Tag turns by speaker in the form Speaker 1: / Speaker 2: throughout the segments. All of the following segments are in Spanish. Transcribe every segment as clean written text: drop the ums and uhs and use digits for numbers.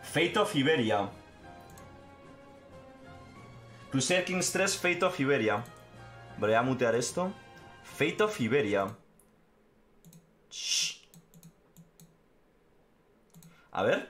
Speaker 1: Fate of Iberia. Crusader Kings 3, Fate of Iberia. Voy a mutear esto. Fate of Iberia. Shh. A ver.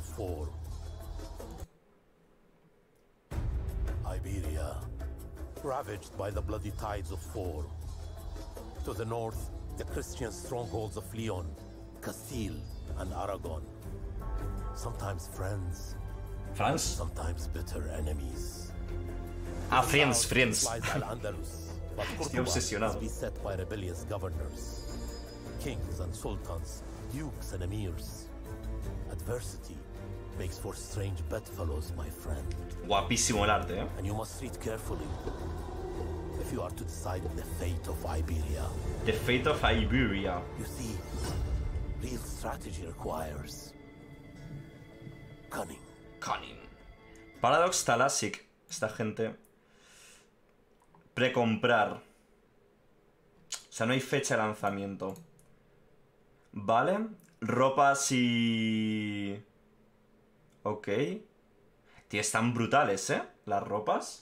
Speaker 2: Iberia, ravaged by the bloody tides of Four. To the north, the Christian strongholds of Leon, Castile, and Aragon. Sometimes friends,
Speaker 1: France.
Speaker 2: sometimes bitter enemies.
Speaker 1: Ah, friends.
Speaker 2: Lies Al-Andalus, but
Speaker 1: Estoy
Speaker 2: Cordoba is
Speaker 1: obsesionado.
Speaker 2: beset by rebellious governors, kings and sultans, dukes and emirs. Adversity makes for strange bedfellows, my friend.
Speaker 1: Guapísimo el arte,
Speaker 2: And you must treat carefully if you are to decide the fate of Iberia.
Speaker 1: The Fate of Iberia.
Speaker 2: You see, real strategy requires cunning.
Speaker 1: Cunning. Paradox Thalassic. Esta gente. Precomprar. O sea, no hay fecha de lanzamiento. Vale. Ropas y... Ok. Tío, están brutales, ¿eh? Las ropas.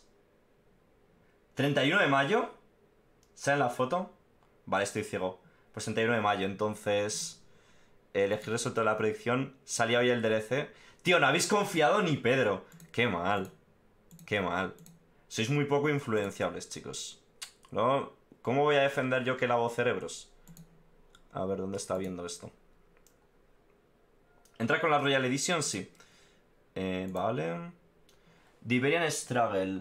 Speaker 1: 31 de mayo. ¿Sale la foto? Vale, estoy ciego. Pues 31 de mayo, entonces... elegir resultado de la predicción. Salía hoy el DLC. Tío, no habéis confiado ni Pedro. Qué mal. Qué mal. Sois muy poco influenciables, chicos. ¿No? ¿Cómo voy a defender yo que lavo cerebros? A ver, ¿dónde está viendo esto? ¿Entra con la Royal Edition? Sí. Vale. The Iberian Struggle.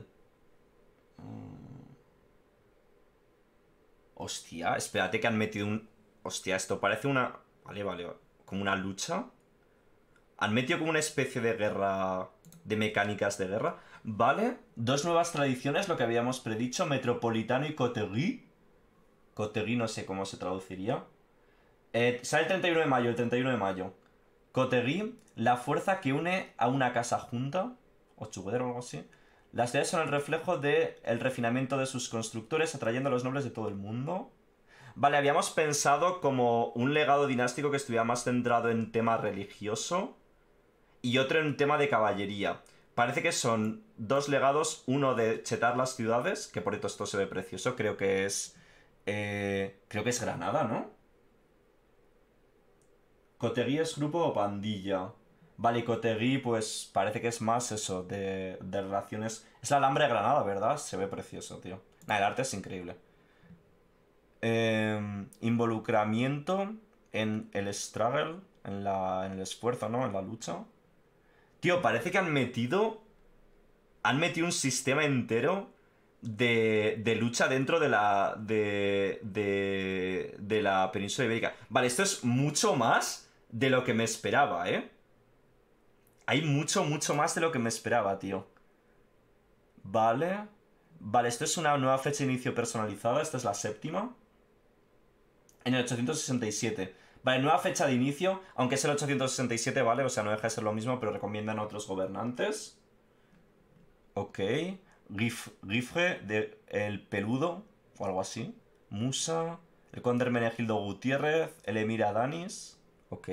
Speaker 1: Hostia, espérate que han metido un... Hostia, esto parece una... Vale. Como una lucha. Han metido como una especie de guerra... De mecánicas de guerra. Vale. Dos nuevas tradiciones, lo que habíamos predicho. Metropolitano y Coterie. Coterie no sé cómo se traduciría. Sale el 31 de mayo, el 31 de mayo. Coterie, la fuerza que une a una casa junta. O Together o algo así. Las ciudades son el reflejo del refinamiento de sus constructores, atrayendo a los nobles de todo el mundo. Vale, habíamos pensado como un legado dinástico que estuviera más centrado en tema religioso y otro en tema de caballería. Parece que son dos legados, uno de chetar las ciudades, que por esto se ve precioso, creo que es Granada, ¿no? Coterie es grupo o pandilla. Vale, y Coterie pues parece que es más eso, de relaciones... Es la Alhambra de Granada, ¿verdad? Se ve precioso, tío. Nah, el arte es increíble. Involucramiento en el struggle, en el esfuerzo, ¿no? En la lucha. Tío, parece que han metido un sistema entero de lucha dentro de la de la península ibérica. Vale, esto es mucho más de lo que me esperaba, ¿eh? Hay mucho más de lo que me esperaba, tío. Vale. Vale, esto es una nueva fecha de inicio personalizada. Esta es la séptima. En el 867. Vale, nueva fecha de inicio. Aunque es el 867, ¿vale? O sea, no deja de ser lo mismo, pero recomiendan a otros gobernantes. Ok. Gifre de El Peludo. O algo así. Musa. El conde Hermenegildo Gutiérrez. El emir Adanis. Ok.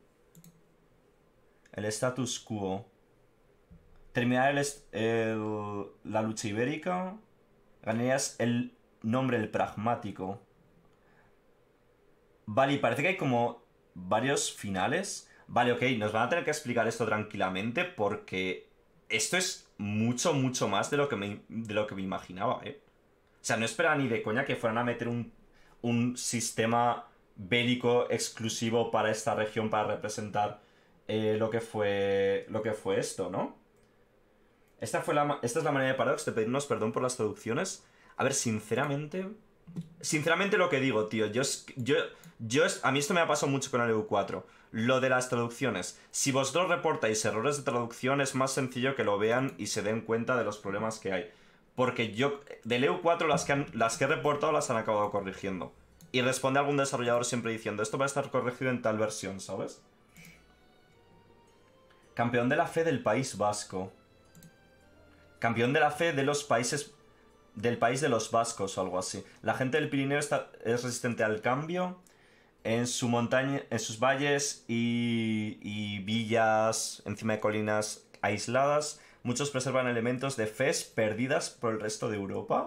Speaker 1: El status quo. Terminar la lucha ibérica. Ganarías el nombre El Pragmático. Vale, y parece que hay como varios finales. Vale, ok, nos van a tener que explicar esto tranquilamente porque esto es mucho más de lo que me imaginaba, ¿eh? O sea, no esperaba ni de coña que fueran a meter un sistema bélico exclusivo para esta región para representar lo que fue esto, ¿no? Esta es la manera de Paradox de pedirnos perdón por las traducciones. A ver, sinceramente lo que digo, tío, a mí esto me ha pasado mucho con el EU4. Lo de las traducciones. Si vosotros reportáis errores de traducción, es más sencillo que lo vean y se den cuenta de los problemas que hay. Porque yo, del EU4, las que he reportado las han acabado corrigiendo. Y responde algún desarrollador siempre diciendo, esto va a estar corregido en tal versión, ¿sabes? Campeón de la fe del País Vasco. Campeón de la fe de los países... Del país de los vascos o algo así. La gente del Pirineo es resistente al cambio. En su montaña, en sus valles y villas encima de colinas aisladas. Muchos preservan elementos de Fez perdidas por el resto de Europa.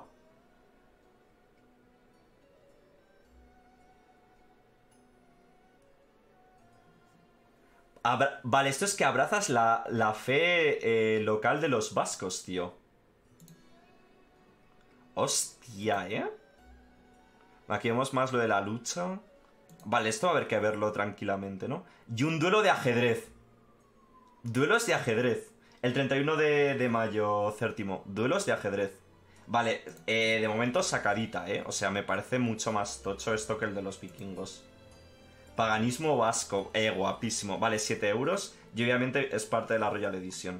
Speaker 1: Vale, esto es que abrazas la fe local de los vascos, tío. Hostia, ¿eh? Aquí vemos más lo de la lucha. Vale, esto va a haber que verlo tranquilamente, ¿no? Y un duelo de ajedrez. Duelos de ajedrez. El 31 de mayo, Cértimo. Duelos de ajedrez. Vale, de momento sacadita, ¿eh? O sea, me parece mucho más tocho esto que el de los vikingos. Paganismo vasco. Guapísimo. Vale, 7 euros. Y obviamente es parte de la Royal Edition.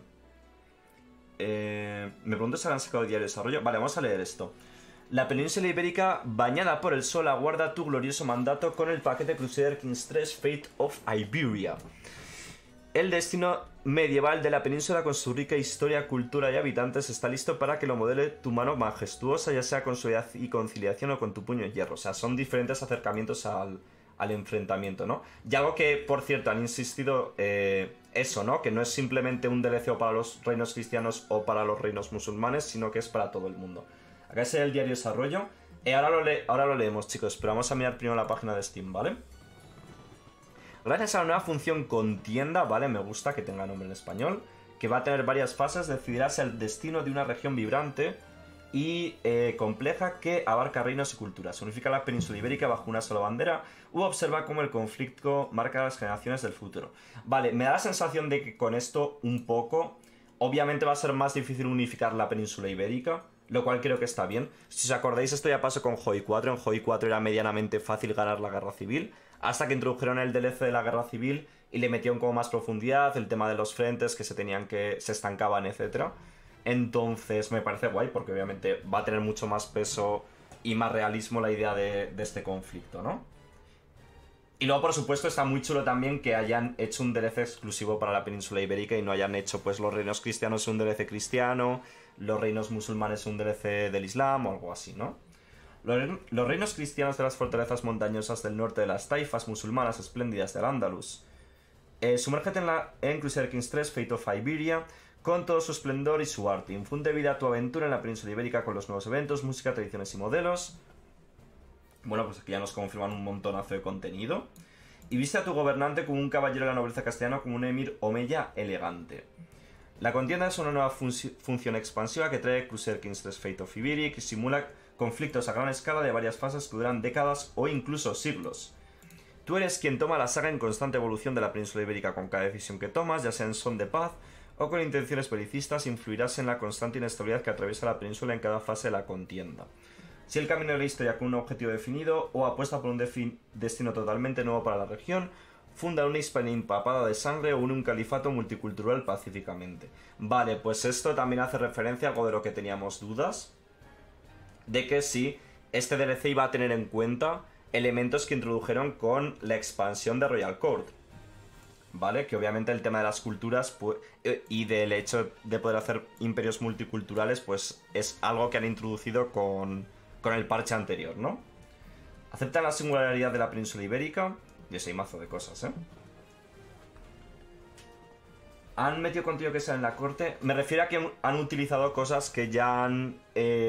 Speaker 1: Me pregunto si han sacado el diario de desarrollo. Vale, vamos a leer esto. La península ibérica, bañada por el sol, aguarda tu glorioso mandato con el paquete Crusader Kings 3 Fate of Iberia. El destino medieval de la península con su rica historia, cultura y habitantes está listo para que lo modele tu mano majestuosa, ya sea con solidaridad y conciliación o con tu puño de hierro. O sea, son diferentes acercamientos al enfrentamiento, ¿no? Y algo que, por cierto, han insistido eso, ¿no? Que no es simplemente un DLC para los reinos cristianos o para los reinos musulmanes, sino que es para todo el mundo. Acá es el diario de desarrollo. Ahora lo leemos, chicos, pero vamos a mirar primero la página de Steam, ¿vale? Gracias a la nueva función contienda, ¿vale? Me gusta que tenga nombre en español, que va a tener varias fases, decidirás el destino de una región vibrante y compleja que abarca reinos y culturas. Unifica la península ibérica bajo una sola bandera u observa cómo el conflicto marca las generaciones del futuro. Vale, me da la sensación de que con esto un poco, obviamente va a ser más difícil unificar la península ibérica, lo cual creo que está bien. Si os acordáis, esto ya pasó con Hoi 4. En Hoi 4 era medianamente fácil ganar la guerra civil, hasta que introdujeron el DLC de la guerra civil y le metieron como más profundidad, el tema de los frentes que se estancaban, etc. Entonces me parece guay, porque obviamente va a tener mucho más peso y más realismo la idea de este conflicto, ¿no? Y luego, por supuesto, está muy chulo también que hayan hecho un DLC exclusivo para la península ibérica y no hayan hecho, pues, los reinos cristianos un DLC cristiano, los reinos musulmanes un DLC del Islam o algo así, ¿no? Los reinos cristianos de las fortalezas montañosas del norte de las taifas musulmanas espléndidas del Andalus. Sumérgete en Crusader Kings 3 Fate of Iberia con todo su esplendor y su arte. Infunde vida a tu aventura en la península ibérica con los nuevos eventos, música, tradiciones y modelos. Bueno, pues aquí ya nos confirman un montonazo de contenido. Y viste a tu gobernante como un caballero de la nobleza castellana, como un emir omeya elegante. La contienda es una nueva función expansiva que trae Crusader Kings 3 Fate of Iberia, que simula conflictos a gran escala de varias fases que duran décadas o incluso siglos. Tú eres quien toma la saga en constante evolución de la península ibérica. Con cada decisión que tomas, ya sea en son de paz o con intenciones belicistas, influirás en la constante inestabilidad que atraviesa la península en cada fase de la contienda. Si el camino de la historia con un objetivo definido o apuesta por un destino totalmente nuevo para la región, funda una Hispania empapada de sangre o un califato multicultural pacíficamente. Vale, pues esto también hace referencia a algo de lo que teníamos dudas, de que sí, este DLC iba a tener en cuenta elementos que introdujeron con la expansión de Royal Court. ¿Vale? Que obviamente el tema de las culturas pues, y del hecho de poder hacer imperios multiculturales, pues es algo que han introducido con el parche anterior, ¿no? Aceptan la singularidad de la península ibérica. Y ese mazo de cosas, ¿eh? Han metido contenido que sea en la corte. Me refiero a que han utilizado cosas que ya han...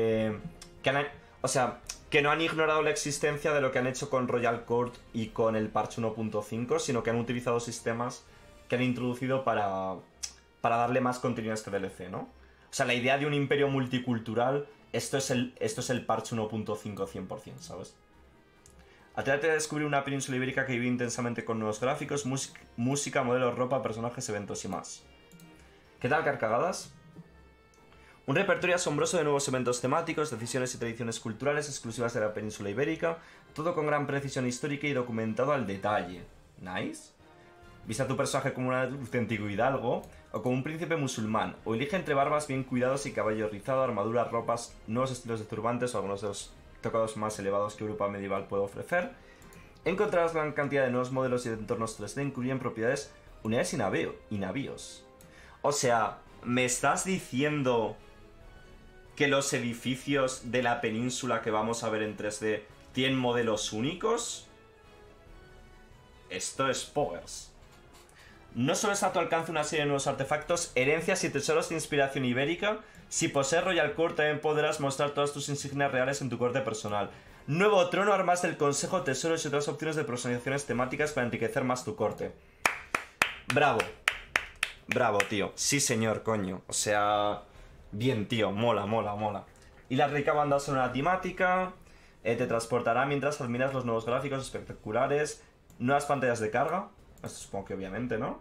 Speaker 1: o sea, que no han ignorado la existencia de lo que han hecho con Royal Court y con el parche 1.5, sino que han utilizado sistemas que han introducido para darle más contenido a este DLC, ¿no? O sea, la idea de un imperio multicultural, esto es el parche 1.5 100%, ¿sabes? Atrévete a descubrir una península ibérica que vive intensamente con nuevos gráficos, música, modelos, ropa, personajes, eventos y más. ¿Qué tal, carcagadas? Un repertorio asombroso de nuevos eventos temáticos, decisiones y tradiciones culturales exclusivas de la península ibérica, todo con gran precisión histórica y documentado al detalle. Nice. Viste a tu personaje como un auténtico hidalgo o como un príncipe musulmán, o elige entre barbas bien cuidados y caballo rizado, armaduras, ropas, nuevos estilos de turbantes o algunos de los tocados más elevados que Europa medieval puede ofrecer. Encontrarás gran cantidad de nuevos modelos y de entornos 3D, incluyen propiedades, unidades y navíos. O sea, ¿me estás diciendo que los edificios de la península que vamos a ver en 3D tienen modelos únicos? Esto es Poggers. No solo está a tu alcance una serie de nuevos artefactos, herencias y tesoros de inspiración ibérica. Si posees Royal Court, también podrás mostrar todas tus insignias reales en tu corte personal. Nuevo trono, armas del consejo, tesoros y otras opciones de personalizaciones temáticas para enriquecer más tu corte. Bravo. Bravo, tío. Sí, señor, coño. O sea... Bien, tío. Mola, mola, mola. Y la rica banda sonora temática. Te transportará mientras admiras los nuevos gráficos espectaculares. Nuevas pantallas de carga. Esto supongo que obviamente, ¿no?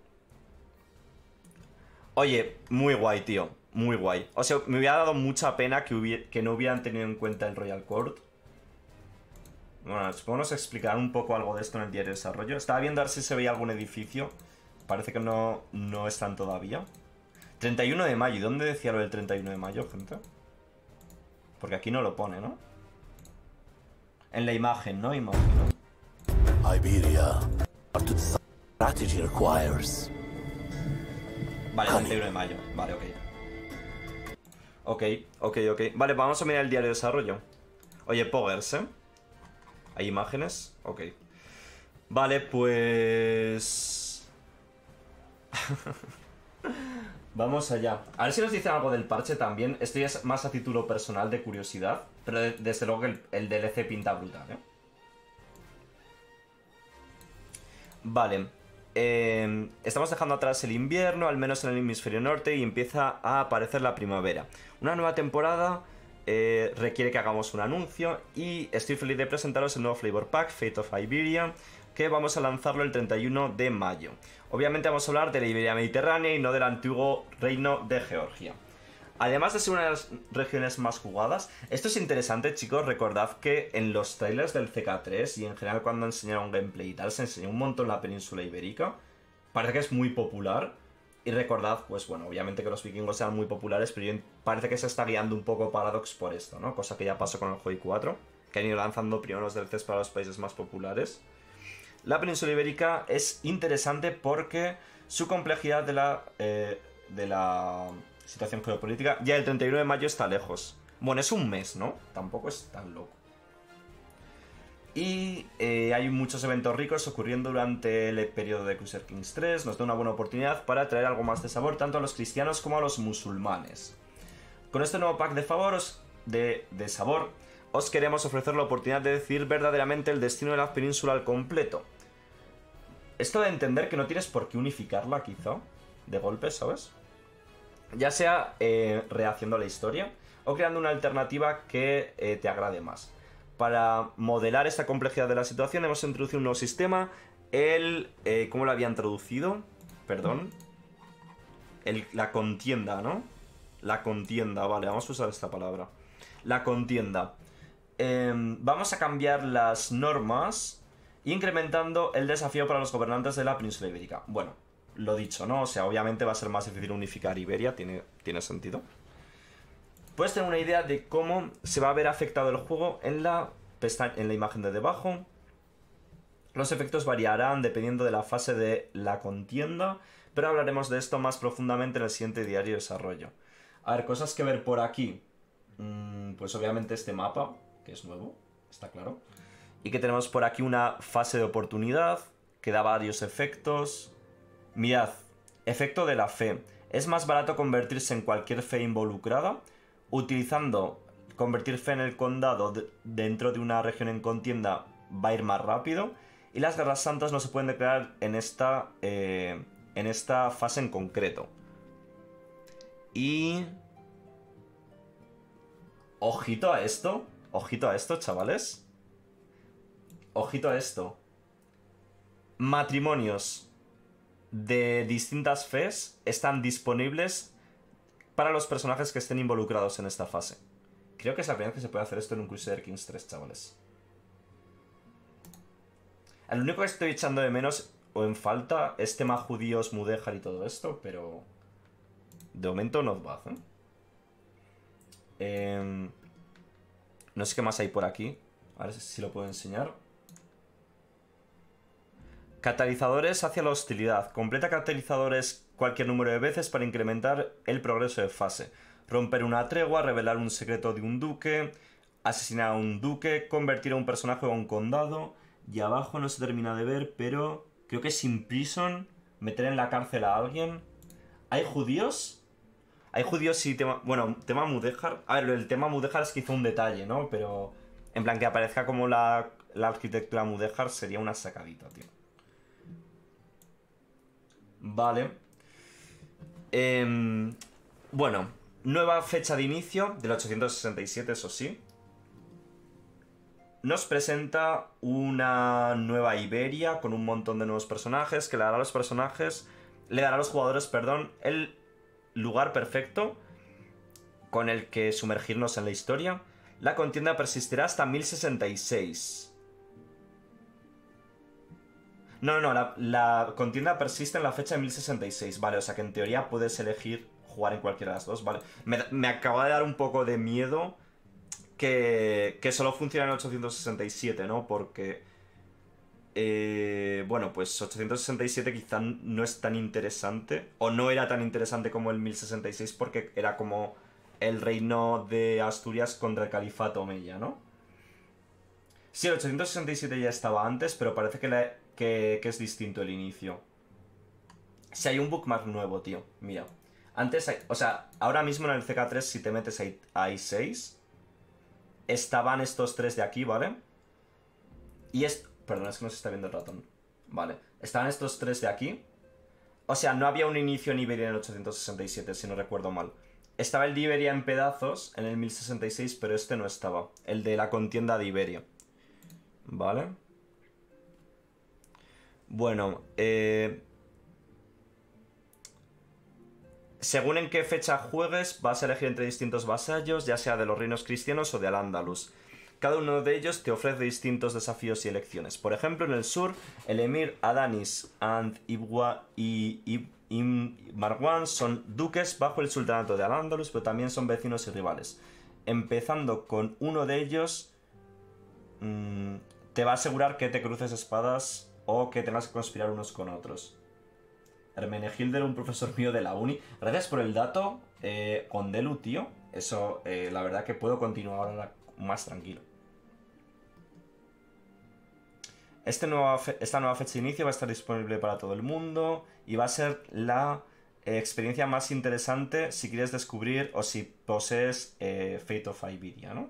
Speaker 1: Oye, muy guay, tío. Muy guay. O sea, me hubiera dado mucha pena que no hubieran tenido en cuenta el Royal Court. Bueno, supongo nos explicarán un poco algo de esto en el diario de desarrollo. Estaba viendo a ver si se veía algún edificio. Parece que no están todavía. 31 de mayo. ¿Y dónde decía lo del 31 de mayo, gente? Porque aquí no lo pone, ¿no? En la imagen, ¿no? Imagino.
Speaker 2: Iberia. Strategy requires.
Speaker 1: Vale, 31 de mayo. Vale, ok. Ok. Vale, vamos a mirar el diario de desarrollo. Oye, Poggers, ¿eh? ¿Hay imágenes? Ok. Vale, pues... Vamos allá. A ver si nos dicen algo del parche también. Esto ya es más a título personal de curiosidad. Pero desde luego que el DLC pinta brutal, ¿eh? Vale. Estamos dejando atrás el invierno, al menos en el hemisferio norte, y empieza a aparecer la primavera. Una nueva temporada requiere que hagamos un anuncio y estoy feliz de presentaros el nuevo Flavor Pack, Fate of Iberia, que vamos a lanzarlo el 31 de mayo. Obviamente vamos a hablar de la Iberia mediterránea y no del antiguo reino de Georgia. Además de ser una de las regiones más jugadas, esto es interesante, chicos. Recordad que en los trailers del CK3 y en general cuando enseñaron gameplay y tal, se enseñó un montón la península ibérica. Parece que es muy popular. Y recordad, pues bueno, obviamente que los vikingos eran muy populares, pero parece que se está guiando un poco Paradox por esto, ¿no? Cosa que ya pasó con el Hoi 4, que han ido lanzando primero los DLCs para los países más populares. La península ibérica es interesante porque su complejidad de la situación geopolítica ya el 31 de mayo está lejos. Bueno, es un mes, ¿no? Tampoco es tan loco. Y hay muchos eventos ricos ocurriendo durante el periodo de Crusader Kings 3. Nos da una buena oportunidad para traer algo más de sabor tanto a los cristianos como a los musulmanes. Con este nuevo pack de sabor, os queremos ofrecer la oportunidad de decidir verdaderamente el destino de la península al completo. Esto de entender que no tienes por qué unificarla, quizá, de golpe, ¿sabes? Ya sea rehaciendo la historia o creando una alternativa que te agrade más. Para modelar esta complejidad de la situación hemos introducido un nuevo sistema. ¿Cómo lo habían traducido? Perdón. La contienda, ¿no? La contienda, vale, vamos a usar esta palabra. La contienda. Vamos a cambiar las normas, incrementando el desafío para los gobernantes de la península ibérica. Bueno, lo dicho, ¿no? O sea, obviamente va a ser más difícil unificar Iberia, tiene sentido. Puedes tener una idea de cómo se va a ver afectado el juego en la imagen de debajo. Los efectos variarán dependiendo de la fase de la contienda, pero hablaremos de esto más profundamente en el siguiente diario de desarrollo. A ver, cosas que ver por aquí. Pues obviamente este mapa, que es nuevo, está claro. Y que tenemos por aquí una fase de oportunidad, que da varios efectos. Mirad, efecto de la fe. Es más barato convertirse en cualquier fe involucrada, utilizando convertir fe en el condado dentro de una región en contienda va a ir más rápido. Y las guerras santas no se pueden declarar en esta fase en concreto. Y... ojito a esto, chavales. Ojito a esto. Matrimonios de distintas fes están disponibles para los personajes que estén involucrados en esta fase. Creo que es la primera vez que se puede hacer esto en un Crusader Kings 3, chavales. Lo único que estoy echando de menos o en falta es tema judíos, mudéjar y todo esto, pero de momento no va, ¿eh? No sé qué más hay por aquí. A ver si lo puedo enseñar. Catalizadores hacia la hostilidad. Completa catalizadores cualquier número de veces para incrementar el progreso de fase. Romper una tregua, revelar un secreto de un duque, asesinar a un duque, convertir a un personaje a un condado. Y abajo no se termina de ver, pero creo que es Imprison Meter en la cárcel a alguien. ¿Hay judíos? Hay judíos y tema... Bueno, tema Mudéjar... A ver, el tema Mudéjar es que hizo un detalle, ¿no? Pero... En plan, que aparezca como la arquitectura Mudéjar sería una sacadita, tío. Vale. Bueno, nueva fecha de inicio del 867, eso sí. Nos presenta una nueva Iberia con un montón de nuevos personajes que le dará a los personajes... Le dará a los jugadores, perdón, el lugar perfecto con el que sumergirnos en la historia. La contienda persistirá hasta 1066. No, la contienda persiste en la fecha de 1066, vale, o sea que en teoría puedes elegir jugar en cualquiera de las dos, vale. Me acaba de dar un poco de miedo que solo funciona en 867, ¿no? Porque... bueno, pues 867 quizá no es tan interesante, o no era tan interesante como el 1066 porque era como el reino de Asturias contra el califato omeya, ¿no? Sí, el 867 ya estaba antes, pero parece que es distinto el inicio. Si hay un bookmark nuevo, tío, mira. Antes hay, o sea, ahora mismo en el CK3 si te metes a I6, estaban estos tres de aquí, ¿vale? Y es... Perdón, es que no se está viendo el ratón. Vale. Estaban estos tres de aquí. O sea, no había un inicio en Iberia en el 867, si no recuerdo mal. Estaba el de Iberia en pedazos en el 1066, pero este no estaba. El de la contienda de Iberia. Vale. Bueno, según en qué fecha juegues, vas a elegir entre distintos vasallos, ya sea de los reinos cristianos o de Al-Ándalus. Cada uno de ellos te ofrece distintos desafíos y elecciones. Por ejemplo, en el sur, el emir Adanis y Marwan son duques bajo el sultanato de Al-Ándalus, pero también son vecinos y rivales. Empezando con uno de ellos, te va a asegurar que te cruces espadas o que tengas que conspirar unos con otros. Hermenegildo era un profesor mío de la uni. Gracias por el dato, Condelu, tío. Eso, la verdad que puedo continuar ahora más tranquilo. Esta nueva fecha de inicio va a estar disponible para todo el mundo y va a ser la experiencia más interesante si quieres descubrir o si posees Fate of Iberia, ¿no?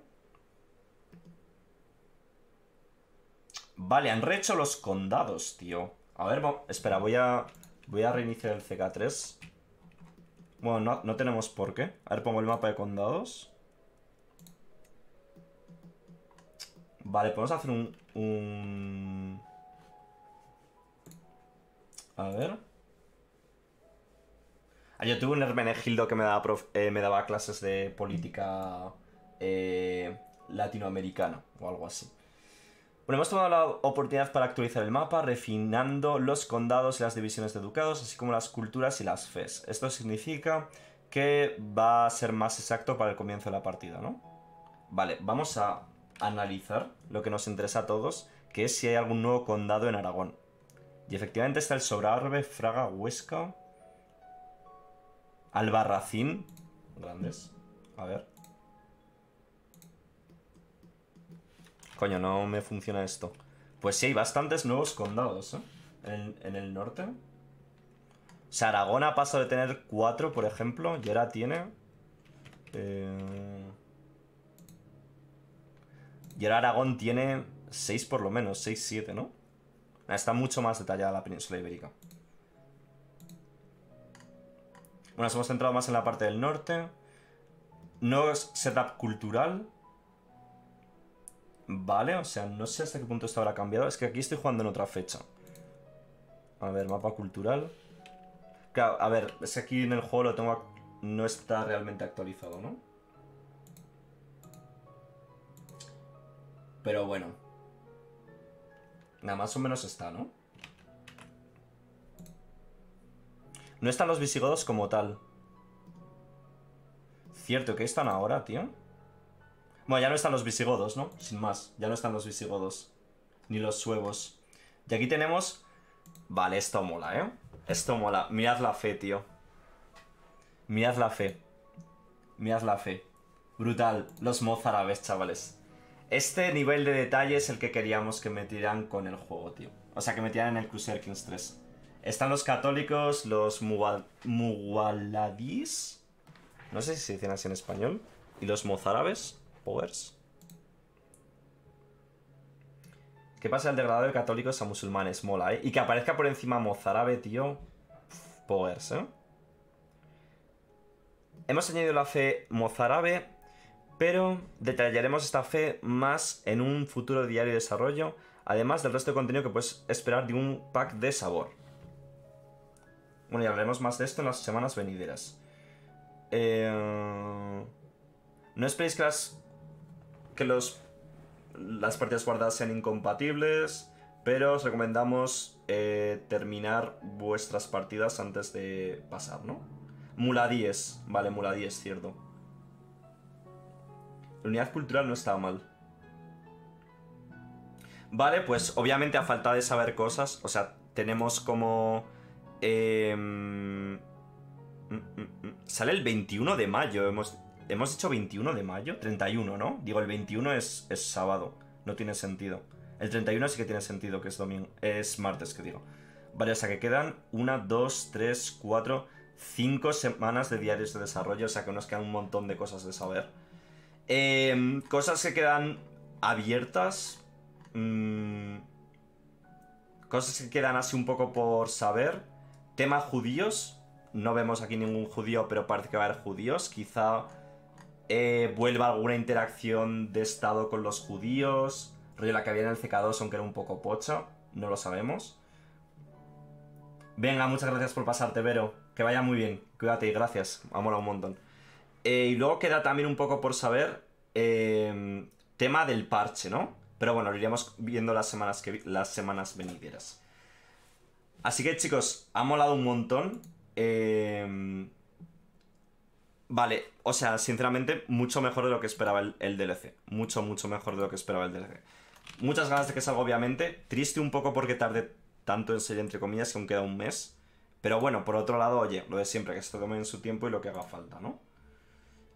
Speaker 1: Vale, han rehecho los condados, tío. A ver, espera, voy a reiniciar el CK3. Bueno, no tenemos por qué. A ver, pongo el mapa de condados. Vale, podemos hacer A ver. Yo tuve un Hermenegildo que me daba clases de política latinoamericana o algo así. Bueno, hemos tomado la oportunidad para actualizar el mapa, refinando los condados y las divisiones de ducados, así como las culturas y las fes. Esto significa que va a ser más exacto para el comienzo de la partida, ¿no? Vale, vamos a analizar lo que nos interesa a todos, que es si hay algún nuevo condado en Aragón. Y efectivamente está el Sobrarbe, Fraga, Huesca, Albarracín. Grandes. A ver. Coño, no me funciona esto. Pues sí, hay bastantes nuevos condados, ¿eh? En el norte. O sea, Aragón ha pasado de tener 4, por ejemplo, y ahora tiene... Y ahora Aragón tiene 6 por lo menos, 6, 7, ¿no? Está mucho más detallada la península ibérica. Bueno, nos hemos centrado más en la parte del norte. Nuevo setup cultural. Vale, o sea, no sé hasta qué punto esto habrá cambiado. Es que aquí estoy jugando en otra fecha. A ver, mapa cultural. Claro, a ver, es que aquí en el juego lo tengo... No está realmente actualizado, ¿no? Pero bueno. Nada, más o menos está, ¿no? No están los visigodos como tal. Cierto, ¿qué están ahora, tío? Bueno, ya no están los visigodos, ¿no? Sin más, ya no están los visigodos. Ni los suevos. Y aquí tenemos... Vale, esto mola, ¿eh? Esto mola. Mirad la fe, tío. Mirad la fe. Mirad la fe. Brutal. Los mozárabes, chavales. Este nivel de detalle es el que queríamos que metieran con el juego, tío. O sea, que metieran en el Crusader Kings 3. Están los católicos, los muwaladís. No sé si se dicen así en español. Y los mozárabes. Powers. ¿Qué pasa el degradado de católicos a musulmanes? Mola, ¿eh? Y que aparezca por encima mozárabe, tío. Powers, ¿eh? Hemos añadido la fe mozárabe, pero detallaremos esta fe más en un futuro diario de desarrollo, además del resto de contenido que puedes esperar de un pack de sabor. Bueno, y hablaremos más de esto en las semanas venideras. No esperéis que las partidas guardadas sean incompatibles, pero os recomendamos terminar vuestras partidas antes de pasar, ¿no? Muladíes, vale, muladíes, cierto. La unidad cultural no estaba mal. Vale, pues obviamente a falta de saber cosas, o sea, tenemos como... Sale el 21 de mayo, hemos dicho 21 de mayo, 31, ¿no? Digo, el 21 es sábado, no tiene sentido. El 31 sí que tiene sentido, que es domingo, es martes, que digo. Vale, o sea que quedan 1, 2, 3, 4, 5 semanas de diarios de desarrollo, o sea que nos quedan un montón de cosas de saber. Cosas que quedan abiertas. Cosas que quedan así un poco por saber. Tema judíos. No vemos aquí ningún judío, pero parece que va a haber judíos. Quizá vuelva alguna interacción de estado con los judíos. Rollo la que había en el CK2, aunque era un poco pocha. No lo sabemos. Venga, muchas gracias por pasarte, Vero. Que vaya muy bien. Cuídate y gracias. Ha molado un montón. Y luego queda también un poco por saber tema del parche, ¿no? Pero bueno, lo iremos viendo las semanas venideras. Así que, chicos, ha molado un montón. Vale, o sea, sinceramente, mucho mejor de lo que esperaba el DLC. Mucho, mucho mejor de lo que esperaba el DLC. Muchas ganas de que salga, obviamente. Triste un poco porque tardé tanto en salir, entre comillas, que aún queda un mes. Pero bueno, por otro lado, oye, lo de siempre, que se tome en su tiempo y lo que haga falta, ¿no?